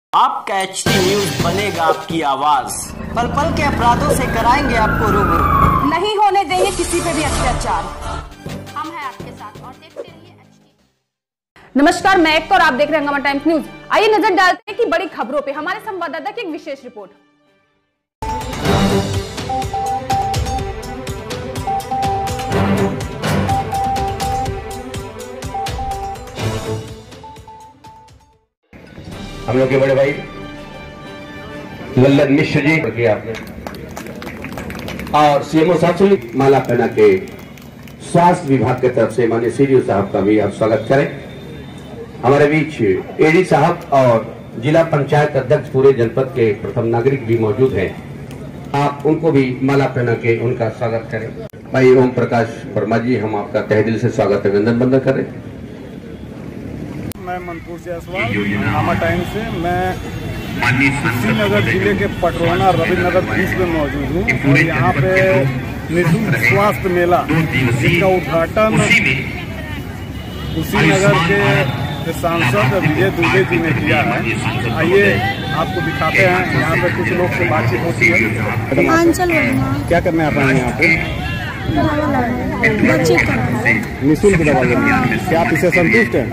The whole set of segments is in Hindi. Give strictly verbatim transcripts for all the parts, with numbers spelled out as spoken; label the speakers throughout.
Speaker 1: आपका एच टी न्यूज बनेगा आपकी आवाज, पल पल के अपराधों से कराएंगे आपको रूबरू।
Speaker 2: नहीं होने देंगे किसी पे भी अत्याचार। हम हैं आपके साथ और देखते रहिए एच टी। नमस्कार, मैं एक और आप देख रहे हैं हंगामा टाइम्स न्यूज। आइए नजर डालते हैं कि बड़ी खबरों पे हमारे संवाददाता की एक विशेष रिपोर्ट।
Speaker 3: हम लोग के बड़े भाई लल्लन मिश्र जी किया आपने और सीएमओ साहब से माला पहना के स्वास्थ्य विभाग की तरफ से माननीय सीडीओ साहब का भी आप स्वागत करें। हमारे बीच एडी साहब और जिला पंचायत अध्यक्ष पूरे जनपद के प्रथम नागरिक भी मौजूद हैं, आप उनको भी माला पहना के उनका स्वागत करें। भाई ओम प्रकाश वर्मा जी, हम आपका तहे दिल से स्वागत अभिनंदन बंदन करें।
Speaker 4: मैं मनपुर से हंगामा टाइम से मैं कुशीनगर जिले के पटरोना रविनगर बीच में मौजूद हूँ और यहाँ पे निःशुल्क स्वास्थ्य मेला जिसका उद्घाटन कुशीनगर के सांसद विजय दुबे जी ने किया है। आइए आपको दिखाते हैं, यहाँ पे कुछ लोग से बातचीत होती है। क्या करने आप आए यहाँ पे? निःशुल्क दवा लेंगे। क्या आप इससे संतुष्ट हैं?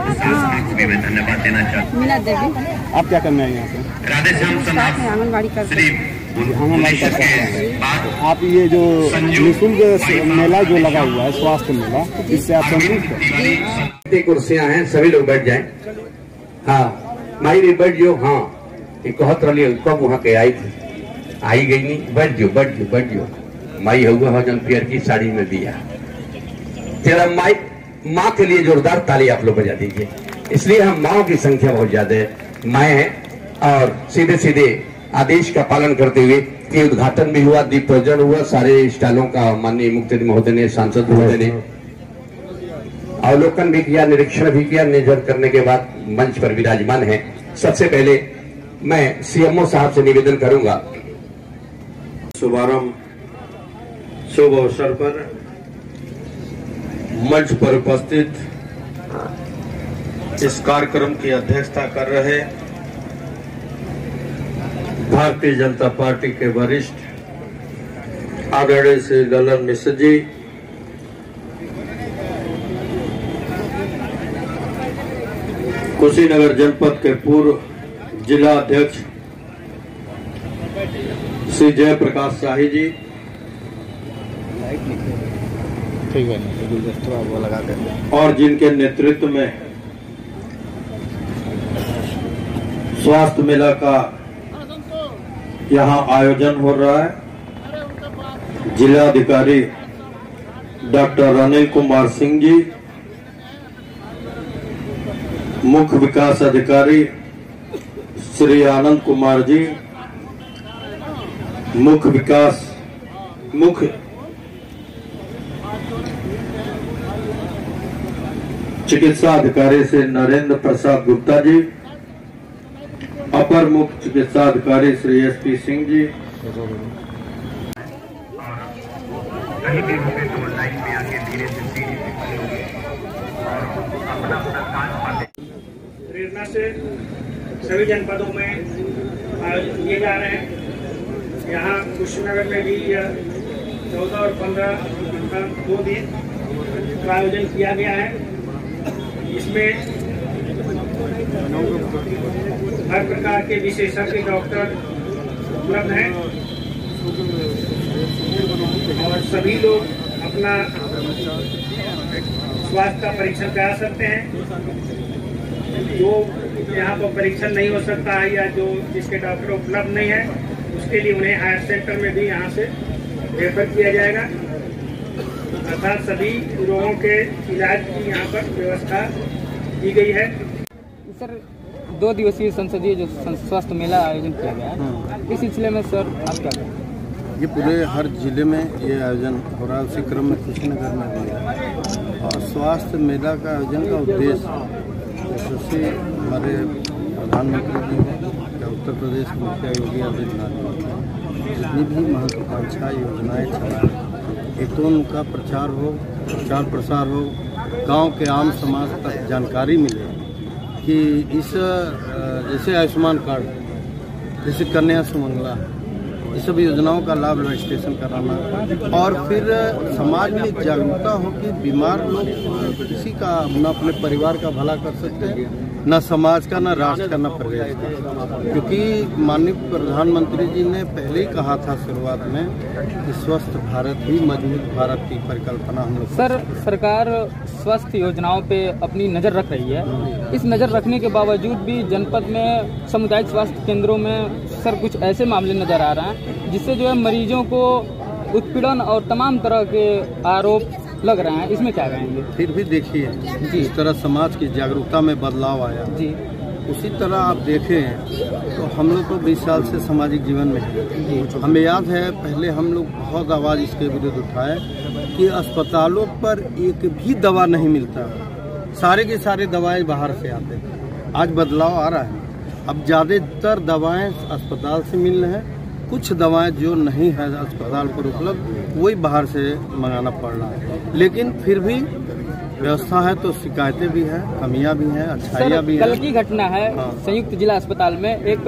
Speaker 5: मीना देवी।
Speaker 4: आप क्या करने आए यहाँ पे?
Speaker 5: आंगनबाड़ी करते हैं।
Speaker 4: आंगनबाड़ी करते हैं। आप ये जो निःशुल्क मेला जो लगा हुआ है स्वास्थ्य मेला, इससे आप संतुष्ट हैं?
Speaker 3: कितनी कुर्सियां हैं, सभी लोग बैठ जाएं। हाँ माई भी बैठ जाओ। हाँ कहत रही कब वहाँ के आई थी, आई गई नहीं, बैठ जाओ बैठ जाओ बैठ जाओ। माई हुआ हो जन पियर की साड़ी में दिया तेरा माई माँ के लिए जोरदार ताली आप लोग बजा दीजिए। इसलिए हम माओ की संख्या बहुत ज्यादा है, माए हैं और सीधे सीधे आदेश का पालन करते हुए ये उद्घाटन भी हुआ, दीप प्रज्वलन हुआ, सारे स्टॉलों का माननीय मुख्य महोदय ने, सांसद महोदय ने अवलोकन भी किया, निरीक्षण भी किया। निरीक्षण करने के बाद मंच पर विराजमान है। सबसे पहले मैं सीएमओ साहब से निवेदन करूंगा।
Speaker 6: शुभारंभ शुभ अवसर पर मंच पर उपस्थित इस कार्यक्रम की अध्यक्षता कर रहे भारतीय जनता पार्टी के वरिष्ठ आदरणीय श्री लल्लन मिश्र जी, कुशीनगर जनपद के पूर्व जिला अध्यक्ष श्री जय प्रकाश शाही जी,
Speaker 4: ठीक है, वो लगा कर
Speaker 6: और जिनके नेतृत्व में स्वास्थ्य मेला का यहाँ आयोजन हो रहा है। जिलाधिकारी डॉक्टर अनिल कुमार सिंह जी, मुख्य विकास अधिकारी श्री आनंद कुमार जी, मुख्य विकास मुख्य चिकित्सा अधिकारी श्री नरेंद्र प्रसाद गुप्ता जी, अपर मुख्य चिकित्सा अधिकारी श्री एस पी सिंह जी,
Speaker 7: प्रेरणा से सभी जनपदों में आयोजन किए जा रहे हैं। यहाँ कुशीनगर में भी यह चौदह और पंद्रह दो दिन का आयोजन किया गया है। इसमें हर प्रकार के विशेषज्ञ डॉक्टर उपलब्ध हैं और सभी लोग अपना स्वास्थ्य का परीक्षण करा सकते हैं। जो यहाँ पर परीक्षण नहीं हो सकता है या जो जिसके डॉक्टर उपलब्ध नहीं है, उसके लिए उन्हें हायर सेंटर में भी यहाँ से रेफर किया जाएगा। अर्थात सभी रोगों के इलाज की यहाँ पर व्यवस्था की गई है।
Speaker 8: सर, दो दिवसीय संसदीय जो स्वास्थ्य मेला आयोजन किया गया है, इस सिलसिले में सर आप क्या करें?
Speaker 9: ये पूरे हर जिले में ये आयोजन हो रहा है, उसी क्रम में कुशीनगर में भी है। और स्वास्थ्य मेला का आयोजन का उद्देश्य यशस्वी हमारे प्रधानमंत्री जी ने, उत्तर प्रदेश के मुखिया योगी आदित्यनाथ जी, जितनी भी महत्वाकांक्षा योजनाएं चलाएं, एक तो उनका प्रचार हो, प्रचार प्रसार हो, गांव के आम समाज तक जानकारी मिले कि इस जैसे आयुष्मान कार्ड जैसे कन्या सुमंगला, ये सब योजनाओं का लाभ रजिस्ट्रेशन कराना, और फिर समाज में जागरूकता हो कि बीमार लोग किसी का न अपने परिवार का भला कर सकते हैं, न समाज का, न राष्ट्र का, न प्रदेश का। क्योंकि माननीय प्रधानमंत्री जी ने पहले ही कहा था शुरुआत में कि स्वस्थ भारत ही मजबूत भारत की परिकल्पना हम लोग।
Speaker 8: सर, सरकार स्वास्थ्य योजनाओं पे अपनी नज़र रख रही है। इस नज़र रखने के बावजूद भी जनपद में सामुदायिक स्वास्थ्य केंद्रों में सर कुछ ऐसे मामले नज़र आ रहे हैं जिससे जो है मरीजों को उत्पीड़न और तमाम तरह के आरोप लग रहे हैं। इसमें क्या कहेंगे?
Speaker 9: फिर भी देखिए, जिस तरह समाज की जागरूकता में बदलाव आया जी, उसी तरह आप देखें तो हम लोग तो बीस साल से सामाजिक जीवन में हैं। हमें याद है पहले हम लोग बहुत आवाज़ इसके विरुद्ध उठाए कि अस्पतालों पर एक भी दवा नहीं मिलता, सारे के सारे दवाएं बाहर से आते। आज बदलाव आ रहा है, अब ज़्यादातर दवाएं अस्पताल से मिल रहे हैं, कुछ दवाएं जो नहीं है अस्पताल पर उपलब्ध वही बाहर से मंगाना पड़ रहा है। लेकिन फिर भी व्यवस्था है तो शिकायतें भी हैं, कमियां भी हैं, अच्छाइयां भी हैं।
Speaker 8: कल की घटना है, हाँ। संयुक्त जिला अस्पताल में एक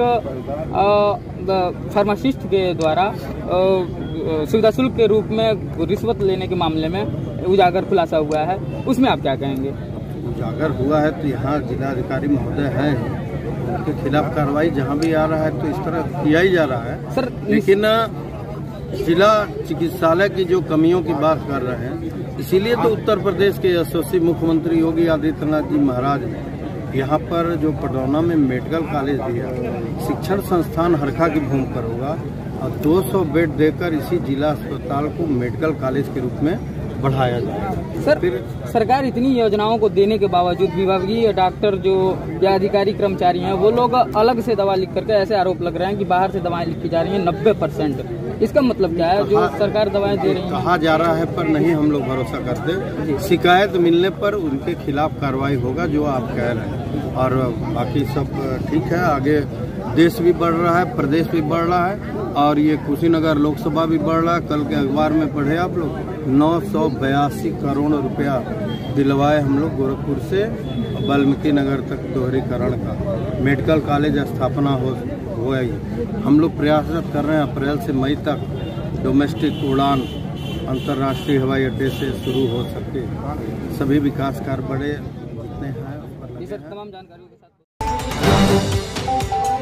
Speaker 8: फार्मासिस्ट के द्वारा सुविधा शुल्क के रूप में रिश्वत लेने के मामले में उजागर खुलासा हुआ है, उसमें आप क्या कहेंगे?
Speaker 9: उजागर हुआ है तो यहाँ जिलाधिकारी महोदय हैं, उनके खिलाफ कार्रवाई जहाँ भी आ रहा है तो इस तरह किया ही जा रहा है सर। लेकिन जिला चिकित्सालय की जो कमियों की बात कर रहे हैं, इसीलिए तो उत्तर प्रदेश के यशस्वी मुख्यमंत्री योगी आदित्यनाथ जी महाराज ने यहाँ पर जो पडरौना में मेडिकल कॉलेज दिया, शिक्षण संस्थान हरखा की भूमि पर होगा और दो सौ बेड देकर इसी जिला अस्पताल को मेडिकल कॉलेज के रूप में बढ़ाया जाए।
Speaker 8: सर, फिर सरकार इतनी योजनाओं को देने के बावजूद विभागीय डॉक्टर जो या अधिकारी कर्मचारी हैं वो लोग अलग से दवा लिख करके ऐसे आरोप लग रहे हैं कि बाहर से दवाएं लिखी जा रही हैं नब्बे परसेंट। इसका मतलब क्या है? जो सरकार दवाएं दे रही है
Speaker 9: कहा जा रहा है, पर नहीं हम लोग भरोसा करते। शिकायत मिलने पर उनके खिलाफ कार्रवाई होगा जो आप कह रहे हैं, और बाकी सब ठीक है। आगे देश भी बढ़ रहा है, प्रदेश भी बढ़ रहा है, और ये कुशीनगर लोकसभा भी बढ़ रहा है। कल के अखबार में पढ़े आप लोग, नौ सौ बयासी करोड़ रुपया दिलवाए हम लोग गोरखपुर से वाल्मीकि नगर तक दोहरीकरण का मेडिकल कॉलेज स्थापना हो हुआ ही। हम लोग प्रयासरत कर रहे हैं अप्रैल से मई तक डोमेस्टिक उड़ान अंतर्राष्ट्रीय हवाई अड्डे से शुरू हो सके, सभी विकास कार्य बड़े जितने हैं उस पर लगे हैं।
Speaker 8: तमाम जानकारियों के साथ